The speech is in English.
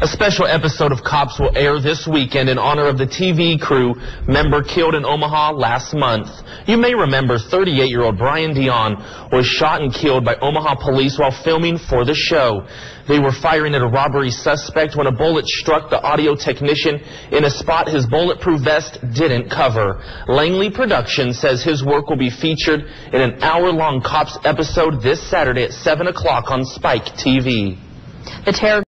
A special episode of Cops will air this weekend in honor of the TV crew member killed in Omaha last month. You may remember 38-year-old Bryce Dion was shot and killed by Omaha police while filming for the show. They were firing at a robbery suspect when a bullet struck the audio technician in a spot his bulletproof vest didn't cover. Langley Productions says his work will be featured in an hour-long Cops episode this Saturday at 7 o'clock on Spike TV. The terror